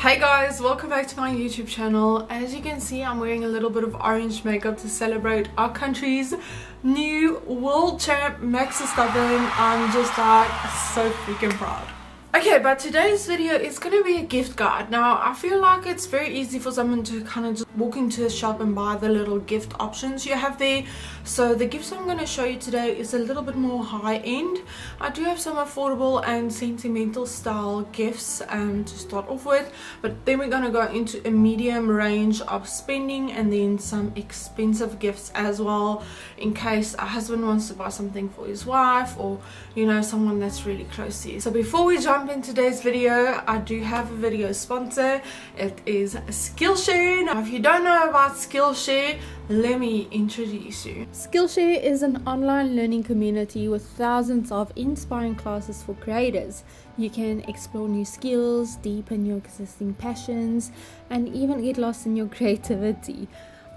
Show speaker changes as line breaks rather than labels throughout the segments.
Hey guys, welcome back to my YouTube channel. As you can see, I'm wearing a little bit of orange makeup to celebrate our country's new world champ, Max Verstappen. I'm just like so freaking proud. Okay, but today's video is going to be a gift guide. Now, I feel like it's very easy for someone to kind of just walk into a shop and buy the little gift options you have there. So the gifts I'm going to show you today is a little bit more high-end. I do have some affordable and sentimental style gifts to start off with. But then we're going to go into a medium range of spending and then some expensive gifts as well. In case a husband wants to buy something for his wife or, you know, someone that's really close to you. So before we jump in today's video, I do have a video sponsor. It is Skillshare. Now if you don't know about Skillshare, let me introduce you.
Skillshare is an online learning community with thousands of inspiring classes for creators. You can explore new skills, deepen your existing passions, and even get lost in your creativity.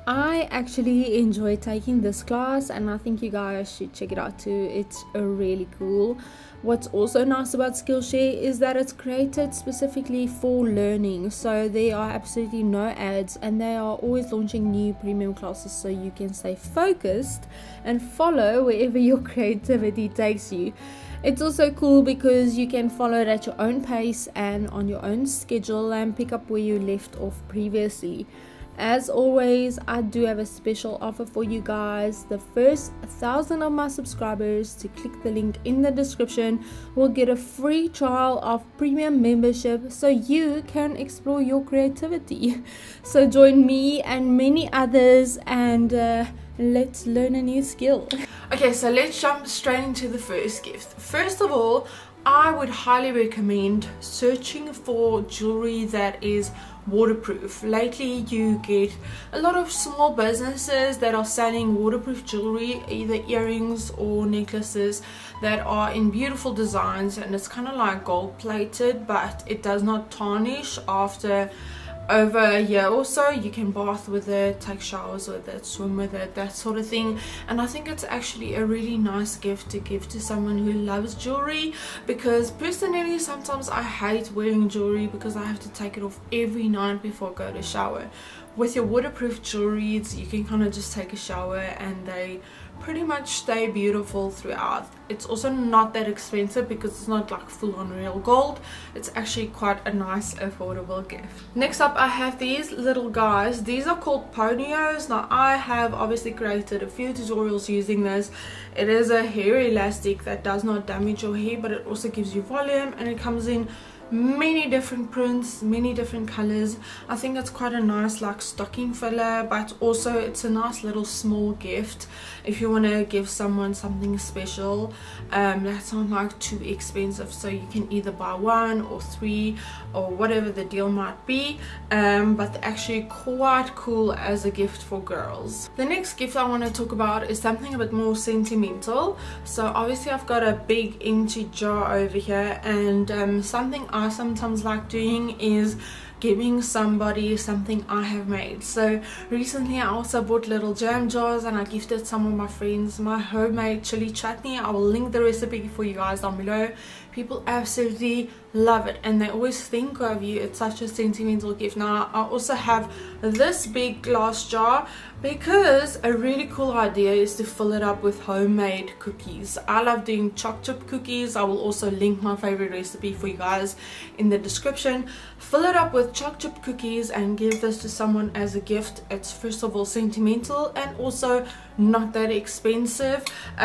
I actually enjoy taking this class and I think you guys should check it out too. It's really cool. What's also nice about Skillshare is that it's created specifically for learning, so there are absolutely no ads and they are always launching new premium classes so you can stay focused and follow wherever your creativity takes you. It's also cool because you can follow it at your own pace and on your own schedule and pick up where you left off previously. As always, I do have a special offer for you guys. The first 1,000 of my subscribers to click the link in the description will get a free trial of premium membership so you can explore your creativity. So join me and many others and let's learn a new skill.
Okay, so let's jump straight into the first gift. First of all, I would highly recommend searching for jewelry that is waterproof. Lately you get a lot of small businesses that are selling waterproof jewelry, either earrings or necklaces that are in beautiful designs, and it's kind of like gold plated but it does not tarnish after over a year or so. You can bath with it, take showers with it, swim with it, that sort of thing. And I think it's actually a really nice gift to give to someone who loves jewelry, because personally sometimes I hate wearing jewelry because I have to take it off every night before I go to shower. With your waterproof jewelry, you can kind of just take a shower and they pretty much stay beautiful throughout. It's also not that expensive because it's not like full on real gold. It's actually quite a nice affordable gift. Next up, I have these little guys. These are called ponios. Now I have obviously created a few tutorials using this. It is a hair elastic that does not damage your hair, but it also gives you volume, and it comes in many different prints, many different colors. I think it's quite a nice like stocking filler, but also it's a nice little small gift if you want to give someone something special that's not like too expensive. So you can either buy one or three or whatever the deal might be, but they're actually quite cool as a gift for girls. The next gift I want to talk about is something a bit more sentimental. So obviously I've got a big empty jar over here, and something I sometimes like doing is giving somebody something I have made. So recently I also bought little jam jars and I gifted some of my friends my homemade chili chutney. I will link the recipe for you guys down below. People absolutely love it and they always think of you. It's such a sentimental gift. Now I also have this big glass jar because a really cool idea is to fill it up with homemade cookies. I love doing choc chip cookies. I will also link my favorite recipe for you guys in the description. Fill it up with choc chip cookies and give this to someone as a gift. It's first of all sentimental and also not that expensive,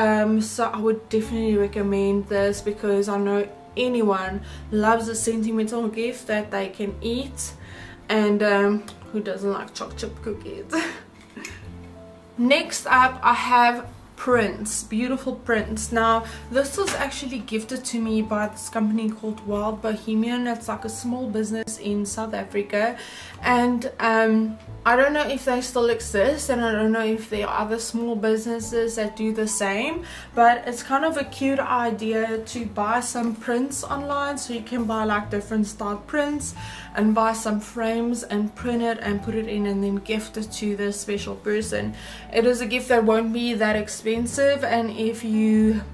so I would definitely recommend this because I know anyone loves a sentimental gift that they can eat, and who doesn't like choc chip cookies. Next up, I have prints, beautiful prints. Now this was actually gifted to me by this company called Wild Bohemian. It's like a small business in South Africa, and I don't know if they still exist, and I don't know if there are other small businesses that do the same, but it's kind of a cute idea to buy some prints online. So you can buy like different style prints and buy some frames and print it and put it in and then gift it to this special person. It is a gift that won't be that expensive, and if you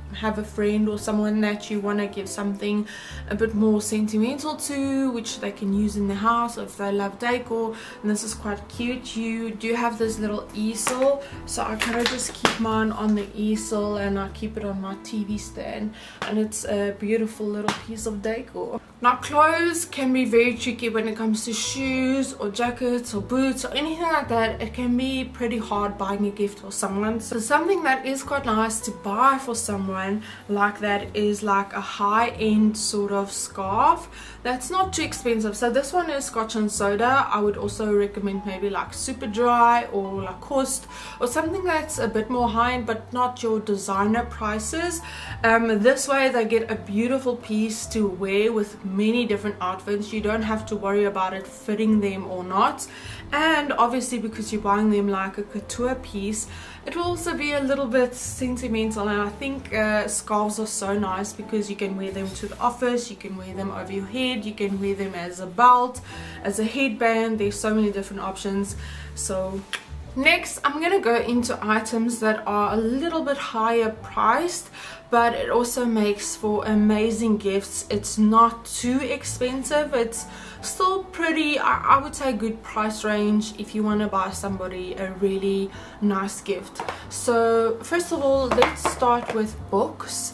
have a friend or someone that you want to give something a bit more sentimental to, which they can use in the house, if they love decor. And this is quite cute. You do have this little easel, so I kind of just keep mine on the easel and I keep it on my TV stand, and it's a beautiful little piece of decor. Now clothes can be very tricky when it comes to shoes or jackets or boots or anything like that. It can be pretty hard buying a gift for someone. So something that is quite nice to buy for someone like that is like a high-end sort of scarf that's not too expensive. So this one is Scotch and Soda. I would also recommend maybe like Superdry or Lacoste or something that's a bit more high-end but not your designer prices. This way they get a beautiful piece to wear with many different outfits. You don't have to worry about it fitting them or not, and obviously because you're buying them like a couture piece, it will also be a little bit sentimental. And I think scarves are so nice because you can wear them to the office, you can wear them over your head, you can wear them as a belt, as a headband. There's so many different options. So next I'm gonna go into items that are a little bit higher priced, but it also makes for amazing gifts. It's not too expensive, it's still pretty, I would say, good price range if you want to buy somebody a really nice gift. So first of all, let's start with books.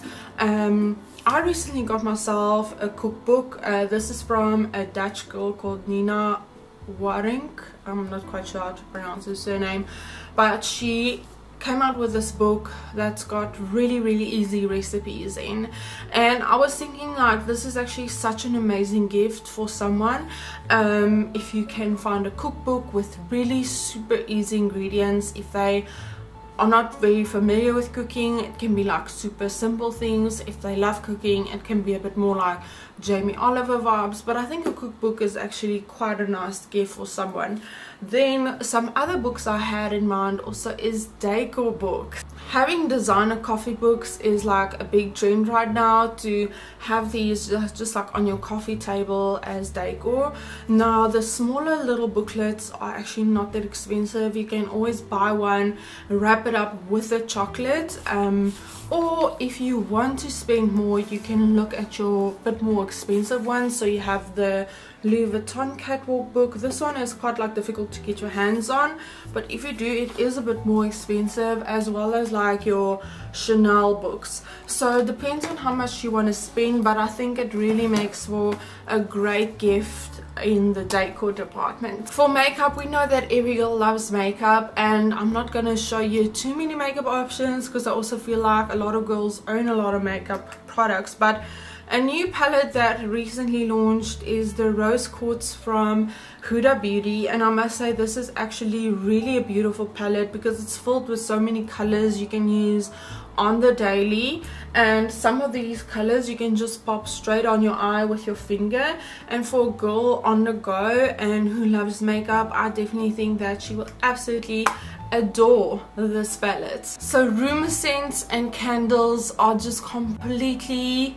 I recently got myself a cookbook. This is from a Dutch girl called Nina Warink. I'm not quite sure how to pronounce her surname, but she came out with this book that's got really easy recipes in, and I was thinking like this is actually such an amazing gift for someone. If you can find a cookbook with really super easy ingredients, if they are not very familiar with cooking, it can be like super simple things. If they love cooking, it can be a bit more like Jamie Oliver vibes, but I think a cookbook is actually quite a nice gift for someone. Then some other books I had in mind also is decor books. Having designer coffee books is like a big trend right now, to have these just like on your coffee table as decor. Now the smaller little booklets are actually not that expensive. You can always buy one, wrap it up with a chocolate, or if you want to spend more, you can look at your bit more expensive ones. So you have the Louis Vuitton catwalk book. This one is quite like difficult to get your hands on, but if you do, it is a bit more expensive, as well as like your Chanel books. So it depends on how much you want to spend, but I think it really makes for a great gift in the decor department. For makeup, we know that every girl loves makeup, and I'm not going to show you too many makeup options because I also feel like a lot of girls own a lot of makeup products. But a new palette that recently launched is the Rose Quartz from Huda Beauty, and I must say this is actually really a beautiful palette because it's filled with so many colors you can use on the daily, and some of these colors you can just pop straight on your eye with your finger. And for a girl on the go and who loves makeup, I definitely think that she will absolutely adore this palette. So room scents and candles are just completely,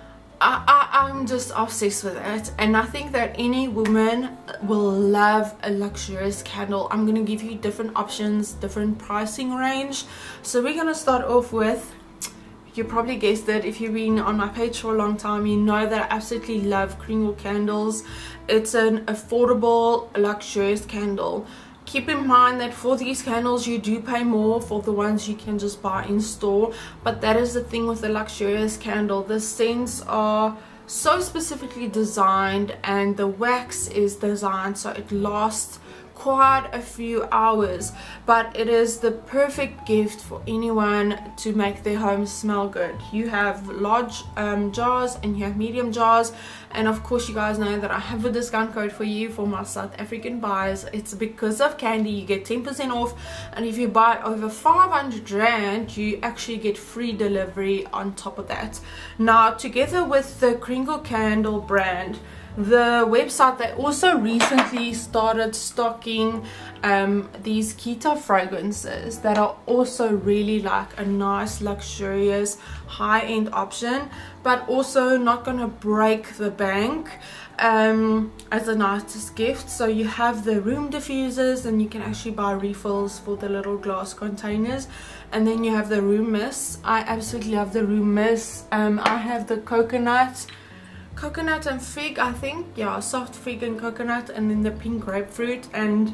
I'm just obsessed with it, and I think that any woman will love a luxurious candle. I'm going to give you different options, different pricing range. So we're going to start off with, you probably guessed it, if you've been on my page for a long time, you know that I absolutely love Kringle candles. It's an affordable, luxurious candle. Keep in mind that for these candles you do pay more for the ones you can just buy in store, but that is the thing with the luxurious candle. The scents are so specifically designed and the wax is designed so it lasts quite a few hours, but it is the perfect gift for anyone to make their home smell good. You have large jars and you have medium jars, and of course you guys know that I have a discount code for you for my South African buyers. It's because of Candy. You get 10% off, and if you buy over 500 Rand you actually get free delivery on top of that. Now, together with the Kringle candle brand, the website, they also recently started stocking these Kita fragrances that are also really like a nice luxurious high-end option, but also not gonna break the bank. as a nice gift. So you have the room diffusers, and you can actually buy refills for the little glass containers. And then you have the room mist. I absolutely love the room mist. I have the coconut and fig, I think. Yeah, soft fig and coconut, and then the pink grapefruit. And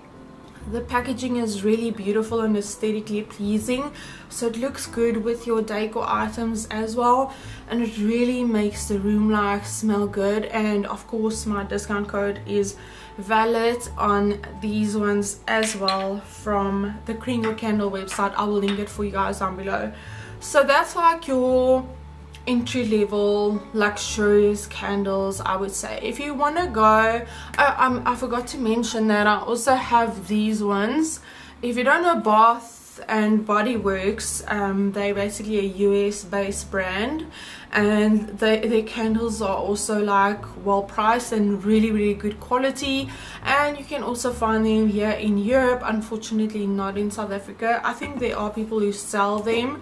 the packaging is really beautiful and aesthetically pleasing, so it looks good with your decor items as well, and it really makes the room like smell good. And of course my discount code is valid on these ones as well from the Kringle Candle website. I will link it for you guys down below. So that's like your entry-level luxurious candles, I would say. If you want to go, I forgot to mention that I also have these ones. If you don't know Bath and Body Works, they're basically a US based brand, and their candles are also like well priced and really good quality. And you can also find them here in Europe, unfortunately not in South Africa. I think there are people who sell them.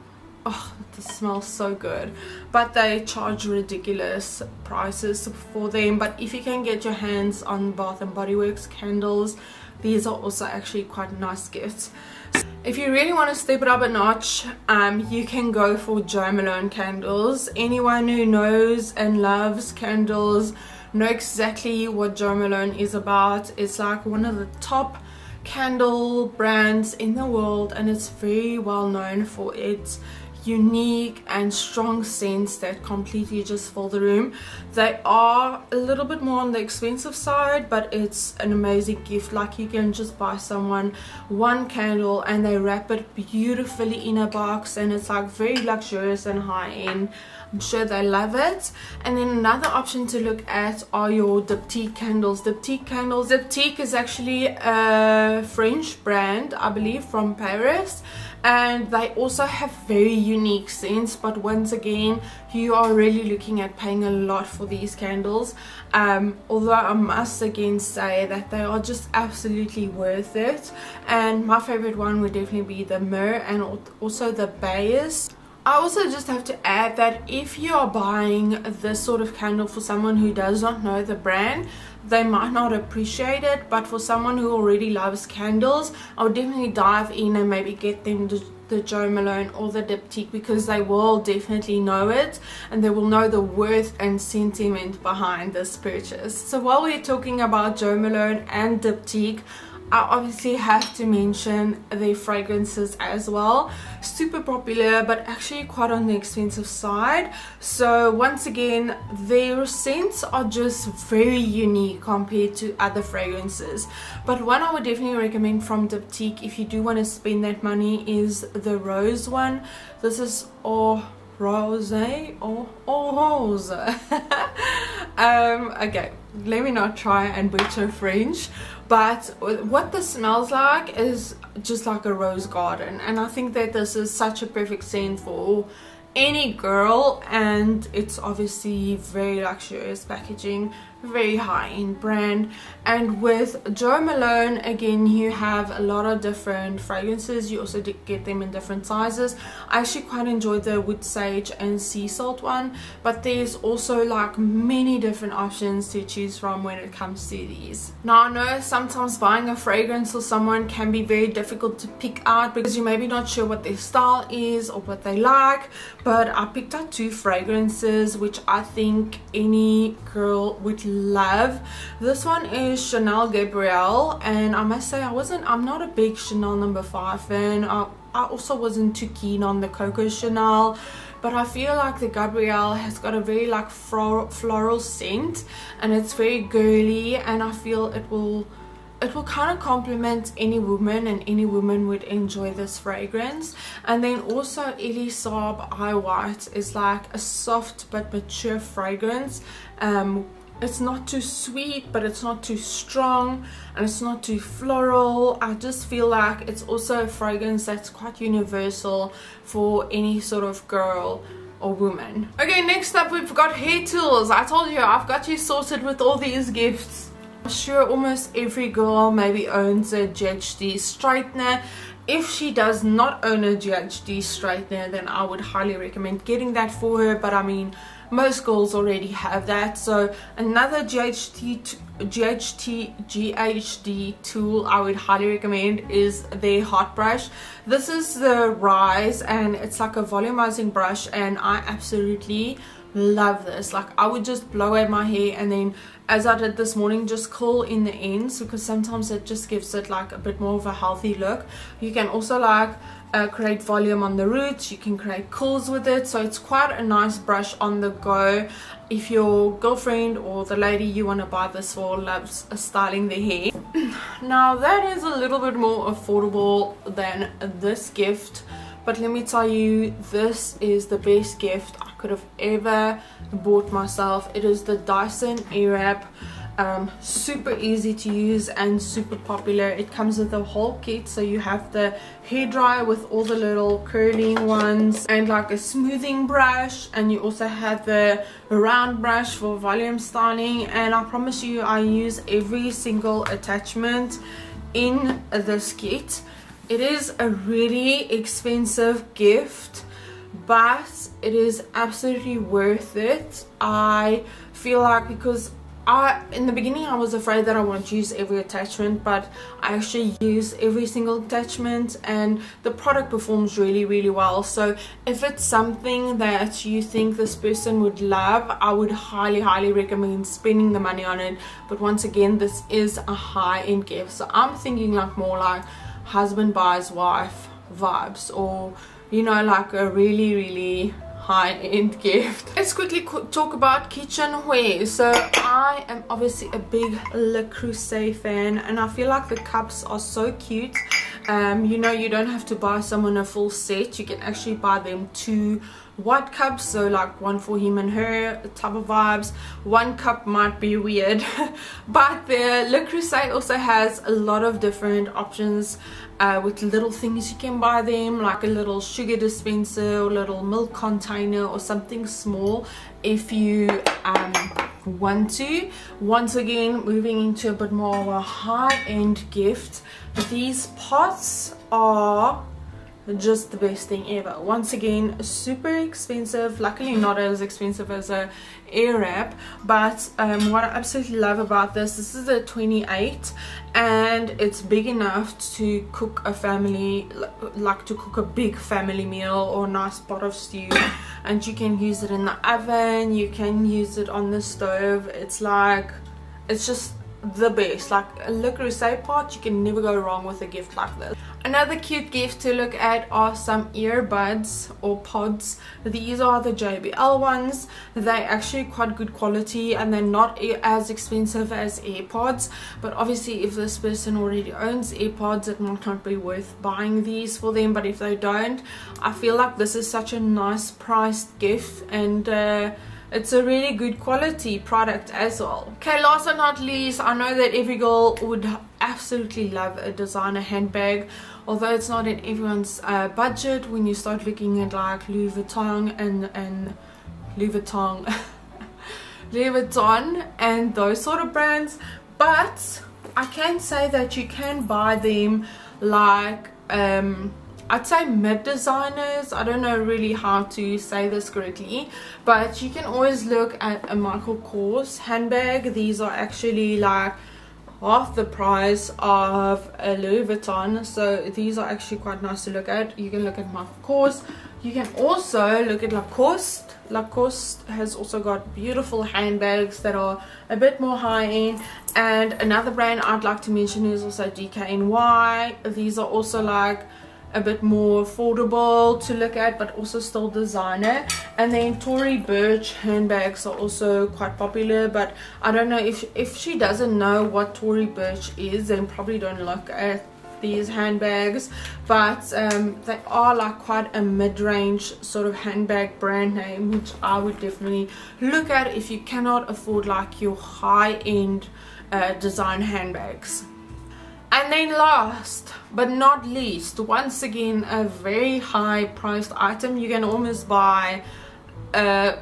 Oh, this smells so good, but they charge ridiculous prices for them. But if you can get your hands on Bath and Body Works candles, these are also actually quite nice gifts. If you really want to step it up a notch, you can go for Jo Malone candles. Anyone who knows and loves candles know exactly what Jo Malone is about. It's like one of the top candle brands in the world, and it's very well known for its unique and strong scents that completely just fill the room. They are a little bit more on the expensive side, but it's an amazing gift. Like, you can just buy someone one candle and they wrap it beautifully in a box, and it's like very luxurious and high-end. I'm sure they love it. And then another option to look at are your Diptyque candles. Diptyque is actually a French brand, I believe, from Paris, and they also have very unique scents. But once again, you are really looking at paying a lot for these candles, although I must again say that they are just absolutely worth it. And my favorite one would definitely be the Myrrh and also the Bayes. I also just have to add that if you are buying this sort of candle for someone who does not know the brand, they might not appreciate it. But for someone who already loves candles, I would definitely dive in and maybe get them the Jo Malone or the Diptyque, because they will definitely know it and they will know the worth and sentiment behind this purchase. So while we're talking about Jo Malone and Diptyque, I obviously have to mention their fragrances as well. Super popular, but actually quite on the expensive side. So once again, their scents are just very unique compared to other fragrances. But one I would definitely recommend from Diptyque, if you do want to spend that money, is the Rose one. This is Rose or Rose. Okay, let me not try and butcher French, but what this smells like is just like a rose garden, and I think that this is such a perfect scent for any girl. And it's obviously very luxurious packaging, very high-end brand. And with Jo Malone, again, you have a lot of different fragrances. You also get them in different sizes. I actually quite enjoyed the wood sage and sea salt one, but there's also like many different options to choose from when it comes to these. Now, I know sometimes buying a fragrance for someone can be very difficult to pick out because you're maybe not sure what their style is or what they like, but I picked out two fragrances which I think any girl would love. This one is Chanel Gabrielle, and I must say I'm not a big Chanel No. 5 fan. I also wasn't too keen on the Coco Chanel, but I feel like the Gabrielle has got a very like floral scent, and it's very girly, and I feel it will kind of complement any woman, and any woman would enjoy this fragrance. And then also Elie Saab Eye White is like a soft but mature fragrance. It's not too sweet, but it's not too strong, and it's not too floral. I just feel like it's also a fragrance that's quite universal for any sort of girl or woman. Okay, next up we've got hair tools. I told you I've got you sorted with all these gifts. I'm sure almost every girl maybe owns a GHD straightener. If she does not own a GHD straightener, then I would highly recommend getting that for her. But I mean, most girls already have that. So another GHD tool I would highly recommend is their hot brush. This is the Rise, and it's like a volumizing brush, and I absolutely love this. Like, I would just blow out my hair, and then, as I did this morning, just curl in the ends, because sometimes it just gives it like a bit more of a healthy look. You can also like create volume on the roots, you can create curls with it, so it's quite a nice brush on the go if your girlfriend or the lady you want to buy this for loves styling their hair. Now that is a little bit more affordable than this gift, but let me tell you, this is the best gift I could have ever bought myself. It is the Dyson Airwrap. Super easy to use and super popular. It comes with a whole kit, so you have the hairdryer with all the little curling ones and like a smoothing brush, and you also have the round brush for volume styling. And I promise you, I use every single attachment in this kit. It is a really expensive gift, but it is absolutely worth it. I feel like, because in the beginning I was afraid that I won't use every attachment, but I actually use every single attachment, and the product performs really well. So if it's something that you think this person would love, I would highly recommend spending the money on it. But once again, this is a high-end gift, so I'm thinking like more like husband buys wife vibes, or you know, like a really high-end gift. Let's quickly talk about kitchenware. So I am obviously a big Le Creuset fan, and I feel like the cups are so cute. You know, you don't have to buy someone a full set. You can actually buy them 2 white cups, so like one for him and her type of vibes. One cup might be weird but the Le Creuset also has a lot of different options with little things you can buy them, like a little sugar dispenser or little milk container or something small if you want to. Once again, moving into a bit more of a high-end gift, these pots are just the best thing ever. Once again, super expensive, luckily not as expensive as a Airwrap, but what I absolutely love about this is a 28, and it's big enough to cook a family, like to cook a big family meal or a nice pot of stew, and you can use it in the oven, you can use it on the stove. It's like, it's just the best. Like a Le Creuset pot, you can never go wrong with a gift like this. Another cute gift to look at are some earbuds or pods. These are the JBL ones. They're actually quite good quality, and they're not as expensive as AirPods, but obviously if this person already owns AirPods, it might not be worth buying these for them. But if they don't, I feel like this is such a nice priced gift, and it's a really good quality product as well. Okay, last but not least, I know that every girl would absolutely love a designer handbag, although it's not in everyone's budget when you start looking at like Louis Vuitton and Louis Vuitton Louis Vuitton and those sort of brands. But I can say that you can buy them like I'd say mid designers. I don't know really how to say this correctly, but you can always look at a Michael Kors handbag. These are actually like half the price of a Louis Vuitton, so these are actually quite nice to look at. You can look at Michael Kors, you can also look at Lacoste. Lacoste has also got beautiful handbags that are a bit more high-end. And another brand I'd like to mention is also DKNY. These are also like a bit more affordable to look at, but also still designer. And then Tory Burch handbags are also quite popular, but I don't know if she doesn't know what Tory Burch is, then probably don't look at these handbags. But they are like quite a mid-range sort of handbag brand name, which I would definitely look at if you cannot afford like your high-end design handbags. And then last but not least, once again a very high priced item. You can almost buy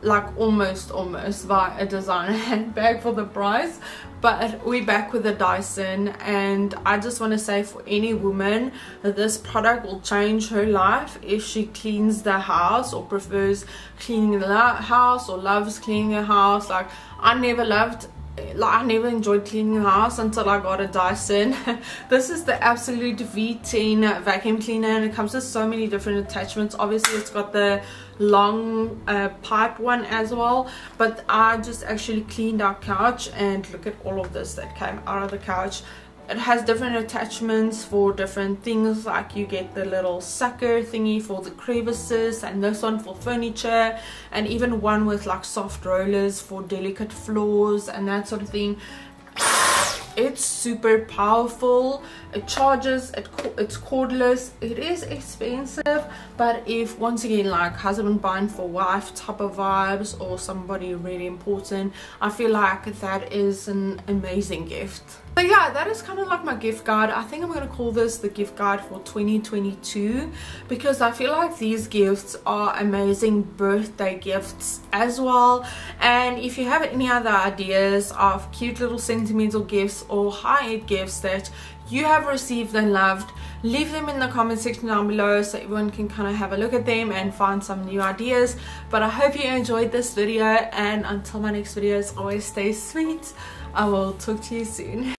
like almost buy a designer handbag for the price. But we're back with the Dyson, and I just want to say, for any woman, that this product will change her life if she cleans the house, or prefers cleaning the house, or loves cleaning the house. Like, I never enjoyed cleaning the house until I got a Dyson. This is the Absolute V10 vacuum cleaner, and it comes with so many different attachments. Obviously it's got the long pipe one as well, but I just actually cleaned our couch, and look at all of this that came out of the couch. It has different attachments for different things, like you get the little sucker thingy for the crevices, and this one for furniture, and even one with like soft rollers for delicate floors and that sort of thing. It's super powerful. It charges, it's cordless. It is expensive, but if, once again, like husband buying for wife type of vibes, or somebody really important, I feel like that is an amazing gift. So yeah, that is kind of like my gift guide. I think I'm going to call this the gift guide for 2022, because I feel like these gifts are amazing birthday gifts as well. And if you have any other ideas of cute little sentimental gifts or high-end gifts that you have received and loved, leave them in the comment section down below so everyone can kind of have a look at them and find some new ideas. But I hope you enjoyed this video, and until my next videos, always stay sweet. I will talk to you soon.